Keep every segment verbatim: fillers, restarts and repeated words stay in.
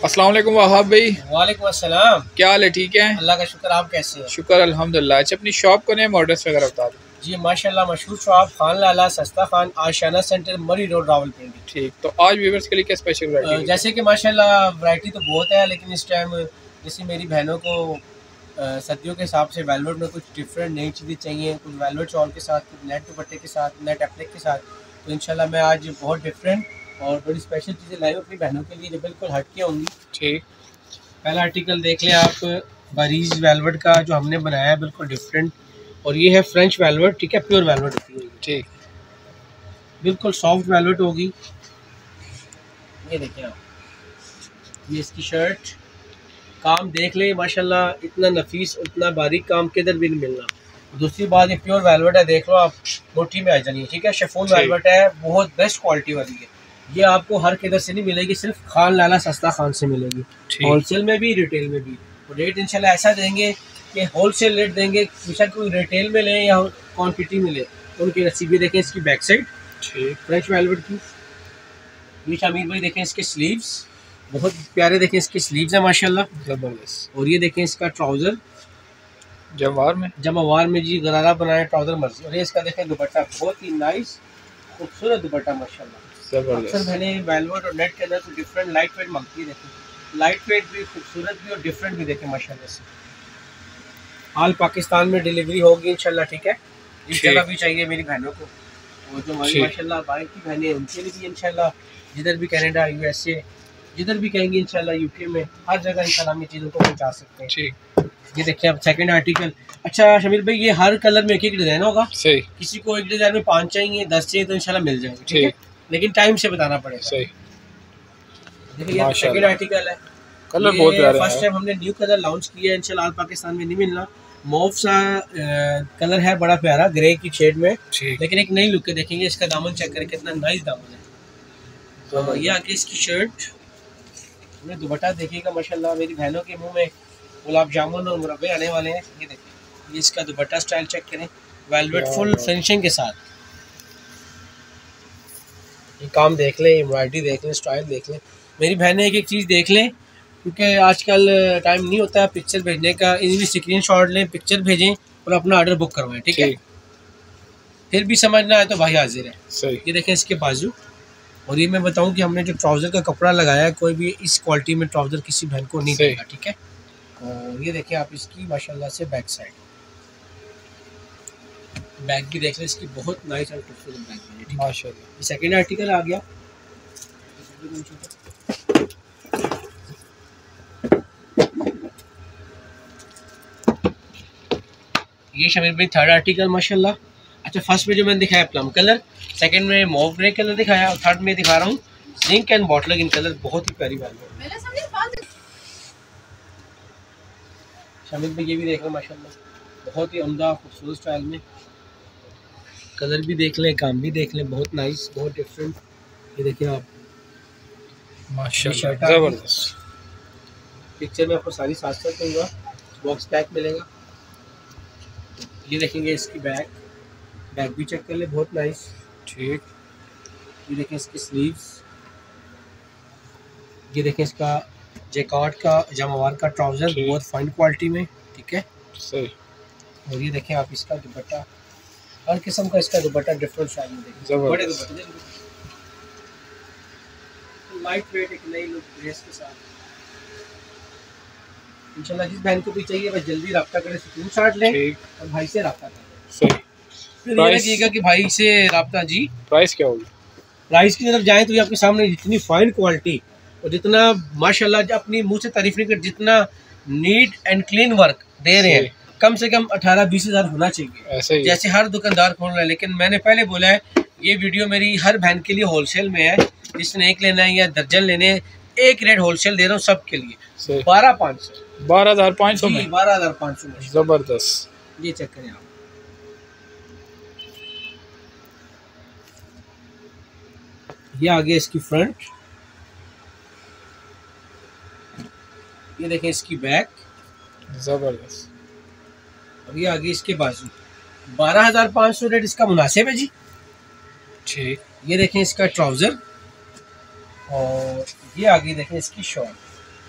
अस्सलाम वालेकुम वहाब भाई। वालेकुम अस्सलाम। क्या हाल है? ठीक है, अल्लाह का शुक्र। आप कैसे हैं? शुक्र अल्हम्दुलिल्लाह। अच्छा, अपनी शॉप को नेम ऑर्डर्स वगैरह बता दो। जी माशाल्लाह, मशहूर shop Khan Lala Sasta Khan Ashiana centre Murree road Rawalpindi. ठीक, तो आज व्यूअर्स के लिए क्या स्पेशल वैरायटी? जैसे कि माशाल्लाह वैरायटी तो बहुत है, लेकिन इस टाइम जैसे मेरी बहनों को सर्दियों के हिसाब से वेलवेट में कुछ डिफरेंट नई चीज़ें चाहिए, कुछ वेलवेट शॉल के साथ, कुछ नेट दुपट्टे के साथ, नेट एप्लिक के साथ। तो इंशाल्लाह मैं आज बहुत डिफरेंट और बड़ी स्पेशल चीज़ें लाई हूँ अपनी बहनों के लिए जो बिल्कुल हटके होंगी। ठीक, पहला आर्टिकल देख लें आप, बारीज वेलवेट का जो हमने बनाया है बिल्कुल डिफरेंट, और ये है फ्रेंच वेलवेट। ठीक है, प्योर वेलवेट होती है। ठीक, बिल्कुल सॉफ्ट वेलवेट होगी। ये देखिए आप, ये इसकी शर्ट, काम देख ले माशाल्लाह, इतना नफीस इतना बारीक काम किधर भी नहीं मिलना। दूसरी बात, ये प्योर वेलवेट है, देख लो आप, मोटी में आ जानी है। ठीक है, शिफॉन वेलवेट है, बहुत बेस्ट क्वालिटी वाली है। ये आपको हर किधर से नहीं मिलेगी, सिर्फ खान लाला सस्ता खान से मिलेगी, होलसेल में भी रिटेल में भी। और रेट इंशाल्लाह ऐसा देंगे कि होलसेल रेट देंगे, बेशक कोई रिटेल में ले या क्वांटिटी में ले। तो उनकी रसीद भी देखें, इसकी बैक साइड फ्रेंच वेलवेट की। ये शामिर भाई देखें, इसके स्लीव्स बहुत प्यारे, देखें इसके स्लीव्स है माशाल्लाह जबरदस्त। और ये देखें इसका ट्राउजर जमवार में जमावार में जी गरारा बनाया ट्राउजर मर्जी। और ये इसका देखें दुपट्टा, बहुत ही नाइस खूबसूरत दुपट्टा माशाल्लाह। अक्सर मैंने वेलवेट और नेट के अंदर तो डिफरेंट लाइट वेट मांगती रहती, लाइट वेट भी, खूबसूरत भी और डिफरेंट भी देखें माशाल्लाह से। हाल पाकिस्तान में डिलीवरी होगी इंशाल्लाह। ठीक है, इस जगह भी चाहिए मेरी बहनों को, और जो हमारी माशाल्लाह बाहर की बहनें हैं उनके लिए भी इंशाल्लाह, जिधर भी कनाडा, यूएसए, जिधर भी कहेंगे इंशाल्लाह, यूके में हर जगह इंशाल्लाह हम ये चीज़ों को पहुंचा सकते हैं। ठीक, ये देखिए अब सेकंड आर्टिकल। अच्छा शमीर भाई, ये हर कलर में एक एक डिज़ाइन होगा। सही, किसी को एक डिज़ाइन में पाँच चाहिए, दस चाहिए, तो इंशाल्लाह मिल जाएंगे। ठीक है, लेकिन टाइम से बताना पड़ेगा। सही, देखिए सेकंड आर्टिकल है, कलर बहुत प्यारा है। फर्स्ट टाइम हमने न्यू कलर लॉन्च किया है इंशाल्लाह, पाकिस्तान में नहीं मिलना। मॉव सा कलर है, बड़ा प्यारा ग्रे की शेड में, लेकिन एक नई लुक है। देखेंगे इसका दामन चेक करें, कितना नाइस दामन है। तो ये आगे इसकी शर्ट, हमने दुपट्टा देखिएगा माशाल्लाह, मेरी बहनों के मुंह में गुलाब जामुन और मुरब्बे आने वाले हैं। ये देखिए, ये इसका दुपट्टा स्टाइल चेक करें, वेलवेट फुल फिनिशिंग के साथ। ये काम देख लें, एम्ब्रॉयडरी देख लें, स्टाइल देख लें। मेरी बहनें एक एक चीज़ देख लें, क्योंकि आजकल टाइम नहीं होता पिक्चर भेजने का। इजीली स्क्रीन शॉट लें, पिक्चर भेजें और अपना ऑर्डर बुक करवाएं। ठीक है, फिर भी समझ ना आए तो भाई हाजिर है। सही, ये देखें इसके बाजू, और ये मैं बताऊं कि हमने जो ट्राउज़र का कपड़ा लगाया है, कोई भी इस क्वालिटी में ट्राउज़र किसी बहन को नहीं देगा। ठीक है, और ये देखें आप इसकी माशाल्लाह से बैक साइड, बैग भी देख लें इसकी, बहुत नाइस और खूबसूरत बैग है माशाल्लाह। ये सेकंड आर्टिकल आ गया। ये शमीर भाई थर्ड आर्टिकल माशाल्लाह। अच्छा, फर्स्ट में जो मैंने दिखाया प्लम कलर, सेकंड में मॉव ग्रे कलर दिखाया, और थर्ड में दिखा रहा हूँ zinc and bottle in colour. बहुत ही प्यारी बात है शमीर भाई, ये भी देख लो माशाल्लाह, बहुत ही उम्दा खूबसूरत स्टाइल में। कलर भी देख लें, काम भी देख लें, बहुत नाइस, बहुत डिफरेंट। ये देखिए आप माशाल्लाह जबरदस्त। पिक्चर में आपको सारी साथ साथ दूंगा, बॉक्स पैक मिलेगा। ये देखेंगे इसकी बैक, बैक भी चेक कर ले, बहुत नाइस। ठीक, ये देखें इसकी स्लीव्स, ये देखें इसका जैकार्ड का जमावार का ट्राउजर, बहुत फाइन क्वालिटी में। ठीक है, सही, और ये देखें आप इसका दुपट्टा, हर किस्म का इसका दुपट्टा डिफरेंट स्टाइल में देखें, बड़े दुपट्टे, लाइट वेट, एक नई लुक ड्रेस के साथ। इंशाल्लाह जिस बहन को भी चाहिए बस जल्दी रब्ता करें, स्क्रीन शॉट लें और भाई से रब्ता करें। सही, फिर ये लगिएगा कि भाई से रब्ता। जी प्राइस क्या होगी? प्राइस की तरफ जाएँ तो ये आपके सामने, जितनी फाइन क्वालिटी और जितना माशाल्लाह, अपनी मुँह से तारीफ नहीं कर, जितना नीट एंड क्लीन वर्क दे रहे हैं, कम से कम अठारह बीस हज़ार होना चाहिए। ऐसे ही जैसे हर दुकानदार खोल रहा है। लेकिन मैंने पहले बोला है, ये वीडियो मेरी हर बहन के लिए होलसेल में है, जिसने एक लेना है या दर्जन लेने, एक रेट होलसेल दे रहा हूँ सबके लिए, बारह पाँच सौ बारह हज़ार पाँच सौ में बारह हज़ार पाँच सौ में जबरदस्त। ये चेक करें आप, ये आगे इसकी फ्रंट, ये देखें इसकी बैक, जबरदस्त। और ये आगे इसके बाजू। बारह हज़ार पाँच सौ रेट इसका मुनासिब है जी। ठीक, ये देखें इसका ट्राउज़र, और ये आगे देखें इसकी शॉर्ट।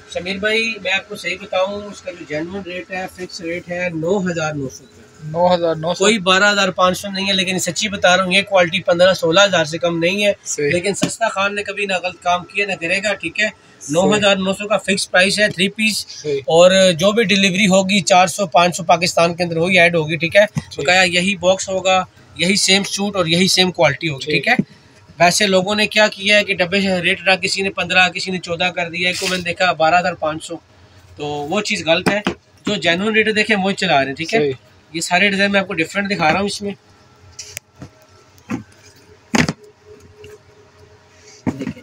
शमीर भाई मैं आपको सही बताऊं, उसका जो जेन्युइन रेट है, फिक्स रेट है नौ हजार नौ सौ रुपये। नौ हजार नौ सौ कोई बारह हजार पाँच सौ नहीं है, लेकिन सच्ची बता रहा हूँ ये क्वालिटी पंद्रह सोलह हजार से कम नहीं है। लेकिन सस्ता खान ने कभी ना गलत काम किया ना करेगा, ठीक है। नौ हजार नौ सौ का फिक्स प्राइस है, थ्री पीस, और जो भी डिलीवरी होगी चार सौ पाँच सौ पाकिस्तान के अंदर वही ऐड होगी, ठीक है। तो क्या यही बॉक्स होगा, यही सेम सूट और यही सेम क्वालिटी होगी, ठीक है। वैसे लोगों ने क्या किया है कि डब्बे से रेट रहा, किसी ने पंद्रह किसी ने चौदह कर दिया, एक को मैंने देखा बारह हजार पाँच सौ, तो वो चीज़ गलत है। जो जेन्युइन रेट देखे वही चला रहे हैं, ठीक है। ये सारे डिज़ाइन मैं आपको डिफरेंट दिखा रहा हूँ इसमें, देखिए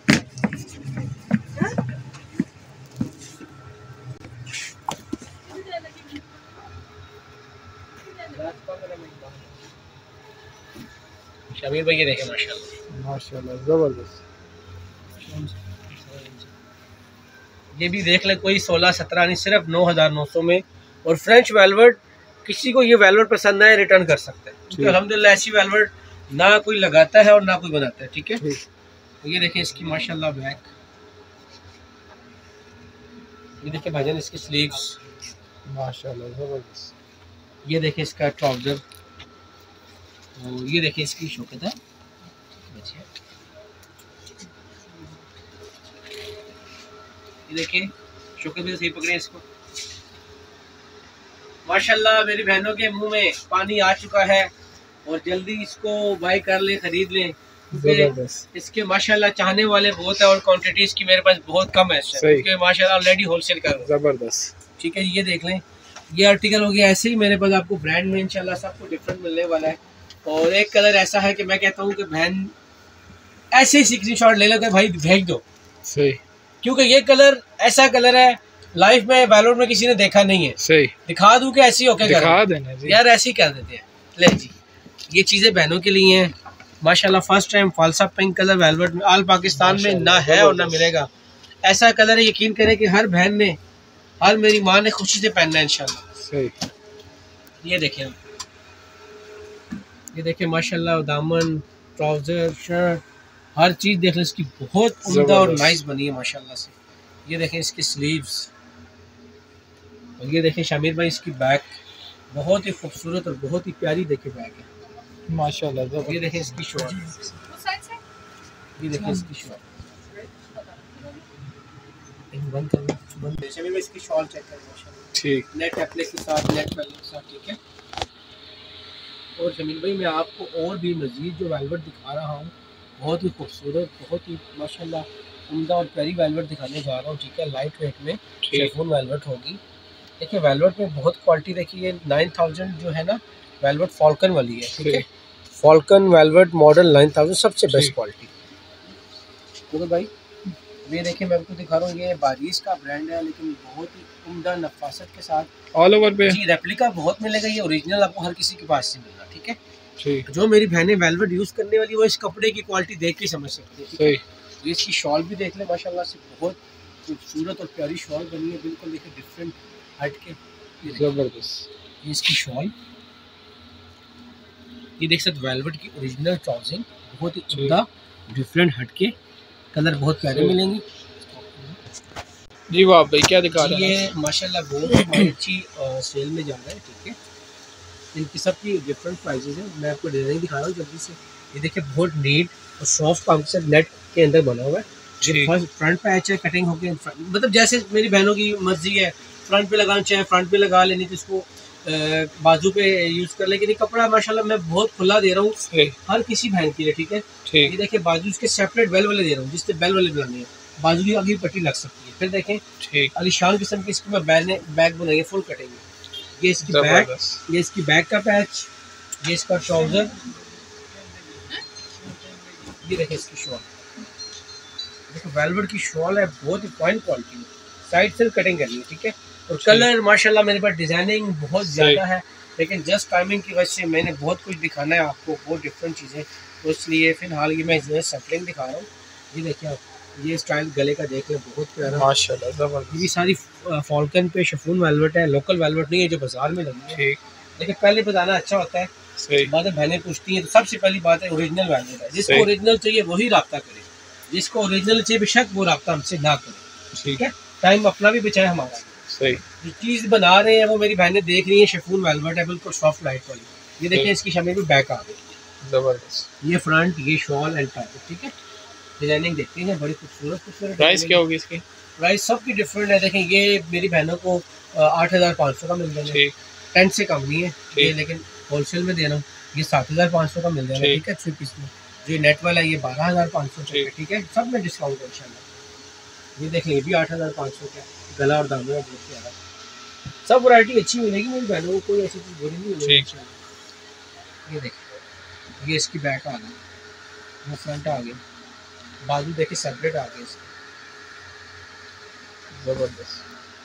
शमीर भाई, ये देखें माशाल्लाह माशाल्लाह जबरदस्त। ये भी देख ले, कोई सोलह सत्रह नहीं, सिर्फ नौ हजार नौ सौ में। और फ्रेंच वेलवेट, किसी को ये वेलवेट पसंद है रिटर्न कर सकते हैं, क्योंकि अल्हम्दुलिल्लाह ऐसी वेलवेट ना कोई लगाता है और ना कोई बनाता है, ठीक है। तो ये देखें इसकी माशाल्लाह बैक, ये देखें भाईजान इसकी स्लीव्स माशाल्लाह जबरदस्त। ये देखें इसका ट्राउजर, और ये देखें इसकी शौकत है, ये देखें शौकत भी सही पकड़े इसको माशाल्लाह। मेरी बहनों के मुंह में पानी आ चुका है और जल्दी इसको बाय कर ले, खरीद ले, क्योंकि इसके माशाल्लाह चाहने वाले बहुत है और क्वांटिटी इसकी मेरे पास बहुत कम है, क्योंकि माशाल्लाह ऑलरेडी होलसेल कर रहा हूं। जबरदस्त, ठीक है। ये देख लें, ये आर्टिकल हो गया। ऐसे ही मेरे पास आपको ब्रांड में इंशाल्लाह सबको डिफरेंट मिलने वाला है। और एक कलर ऐसा है कि मैं कहता हूँ कि बहन ऐसे ही स्क्रीनशॉट ले लो कि भाई भेज दो, सही, क्योंकि ये कलर ऐसा कलर है लाइफ में वैलोड में किसी ने देखा नहीं है। सही, दिखा दूं कि ऐसी होके दिखा देना जी यार, ऐसे ही कर देते हैं। ले जी, ये चीज़ें बहनों के लिए हैं माशाल्लाह। फर्स्ट टाइम फालसा पिंक कलर वेलवेट में ऑल पाकिस्तान में ना है और ना मिलेगा। ऐसा कलर है, यकीन करें कि हर बहन ने, हर मेरी माँ ने खुशी से पहनना है इंशाल्लाह। सही, ये देखें, ये देखें माशाल्लाह, दामन, ट्राउजर, शर्ट, हर चीज़ देख लें इसकी बहुत उम्दा और नाइस बनी है माशाल्लाह से। ये देखें इसकी स्लीव्स, और ये देखें शामिर भाई इसकी बैक, बहुत ही खूबसूरत और बहुत ही प्यारी देखें बैक है माशाल्लाह। ये देखें इसकी शॉल, ये देखें इसकी शॉल, बंद कर बंद शामिर भाई इसकी शॉल चेक करें माशाल्लाह, ठीक, नेट एप्लिक के साथ, नेट पैनल के साथ, ठीक है। और शमीर भाई मैं आपको और भी मज़ीद जो वेलवेट दिखा रहा हूँ, बहुत ही खूबसूरत, बहुत ही माशाल्लाह उम्दा और प्यारी वेलवेट दिखाने जा रहा हूँ, ठीक है। लाइट वेट में शिफॉन वेलवेट होगी। देखिए वेलवेट में बहुत क्वालिटी देखिए, नाइन थाउजेंड जो है ना वेलवेट फॉल्कन वाली है, ठीक है। Falcon velvet model nine thousand सबसे बेस्ट क्वालिटी। तो भाई ये देखिए मैं आपको दिखा रहा हूँ, ये बारिश का ब्रांड है, लेकिन बहुत ही उम्दा नफासत के साथ ऑल ओवर पे जी। रेप्लिका बहुत मिलेगा, ये ओरिजिनल आपको हर किसी के पास से मिलेगा, ठीक है। ठीक, जो मेरी बहनें वेलवेट यूज़ करने वाली वो इस कपड़े की क्वालिटी देख के समझ सकती है, सही। तो इसकी शॉल भी देख ले माशाल्लाह से, बहुत खूबसूरत और प्यारी शॉल बनी है, बिल्कुल देखिए डिफरेंट हट के, जबरदस्त। ये इसकी शॉल, ये देख सकते वेलवेट की ओरिजिनल ट्राउजिंग, बहुत ही उम्दा डिफरेंट हट के, कलर बहुत प्यारे मिलेंगे जी। वाह भाई क्या दिखा रहे हैं, ये माशाल्लाह बहुत ही अच्छी सेल में जा रहा है, ठीक है। इनकी सब की डिफरेंट प्राइजेज हैं, मैं आपको डिज़ाइन दिखा रहा हूँ जल्दी से। ये देखिए बहुत नीट और सॉफ्ट काम से नेट के अंदर बना हुआ है। फर्स्ट फ्रंट पे अच्छा कटिंग होकर, मतलब जैसे मेरी बहनों की मर्जी है, फ्रंट पे लगाना चाहे फ्रंट पे लगा लेनी, तो इसको बाजू पे यूज़ कर ले। लेकिन कपड़ा माशाल्लाह मैं बहुत खुला दे रहा हूँ हर किसी बहन के लिए, ठीक है। ये देखिए बाजू इसके सेपरेट बेल वाले दे रहा हूँ, जिससे बेल वाले बनाने हैं, बाजू की आगे पट्टी लग सकती है। फिर देखें अलीशान किस्म की इसकी मैं बैग बनाएंगे फुल कटेंगे। ये इसकी बैग, ये इसकी बैग का पैच, ये इसका ट्राउजर, ये देखें इसकी शॉल, देखो वेलवेट की शॉल है, बहुत ही फाइन क्वालिटी में, साइड से कटिंग करनी है, ठीक है। और कलर माशाल्लाह मेरे पास डिजाइनिंग बहुत ज़्यादा है, लेकिन जस्ट टाइमिंग की वजह से मैंने बहुत कुछ दिखाना है आपको, बहुत डिफरेंट चीज़ें, तो इसलिए फिलहाल ये मैं सैम्पलिंग दिखा रहा हूँ। ये देखिए आप, ये स्टाइल गले का देख लें, बहुत प्यारा माशाल्लाह जबरदस्त। ये भी सारी फॉल्कन पे शिफॉन वेलवेट है, लोकल वेलवेट नहीं है जो बाजार में लगी है, ठीक। लेकिन पहले बताना अच्छा होता है, बाद में बहनें पूछती हैं, तो सबसे पहली बात है ओरिजिनल वेलवेट है। जिसको ओरिजिनल चाहिए वही रब्ता करे, जिसको ओरिजिनल चाहिए बेशक वो रब्ता हमसे ना करे, ठीक है। टाइम अपना भी बचाए हमारा। सही। जो चीज़ बना रहे हैं वो मेरी बहनें देख रही हैं, शिफॉन वेलवेट है, बिल्कुल सॉफ्ट लाइट वाली। ये देखें, इसकी शमी भी बैक आ गई, जबरदस्त। ये फ्रंट, ये शॉल एंड टॉप, ठीक है। डिजाइनिंग देखते हैं, बड़ी खूबसूरत खूबसूरत। प्राइस क्या होगी इसकी? प्राइस सबकी डिफरेंट है। देखें, ये मेरी बहनों को आठ हज़ार पाँच सौ का मिल जाएगा, ठीक। टेन से कम नहीं है ये, लेकिन होलसेल में दे रहा हूँ। ये सात हज़ार पाँच सौ का मिल जाएगा, ठीक है, थ्री पीस में। जो नेट वाला है ये बारह हज़ार पाँच सौ का, ठीक है, सब में डिस्काउंट है इंशाल्लाह। ये देखें, ये भी आठ हज़ार पाँच सौ का, गला और दामन बहुत प्यारा। सब वैरायटी अच्छी मिलेगी मेरी बहनों को, कोई ऐसी चीज़ बुरी नहीं मिलेगी इंशाल्लाह। ये देखिए, ये इसकी बैक आ गई, वो फ्रंट आ गई, बाजू देखिए सेपरेट आ गई इसकी, जबरदस्त।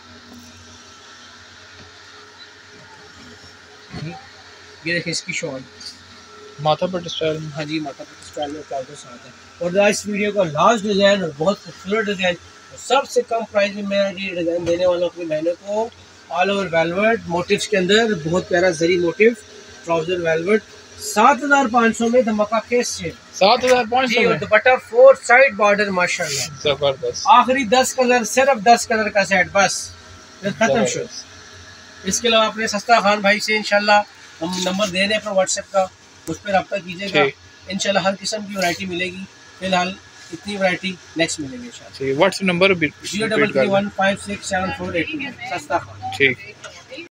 ये देखिए इसकी शॉल, माथा पर स्टाइल में। हाँ जी, माथा पर स्टाइल में ट्राउजर साथ है। और इस वीडियो का लास्ट डिज़ाइन और बहुत खूबसूरत डिज़ाइन, सबसे कम प्राइस में मैं ये डिज़ाइन देने वाला हूँ अपनी बहनों को। ऑल ओवर वेलवेट मोटिव्स के अंदर बहुत प्यारा जरी मोटिव, ट्राउजर वेलवेट, सात हजार पाँच सौ में धमाका केस से सात हजार पाँच सौ में दुपट्टा फोर साइड बॉर्डर, माशाल्लाह जबरदस्त। आखिरी दस कलर, सिर्फ दस कलर का सेट, बस फिर खत्म शो। इसके अलावा अपने सस्ता खान भाई से इंशाल्लाह हम नंबर दे रहे हैं अपना व्हाट्सएप का, उस पर रब्ता कीजिएगा, इंशाल्लाह हर किस्म की वैरायटी मिलेगी। फिलहाल इतनी वैरायटी नेक्स्ट मिलेगी इंशाल्लाह। WhatsApp number zero double three one five six seven four eight, Sasta Khan. ठीक।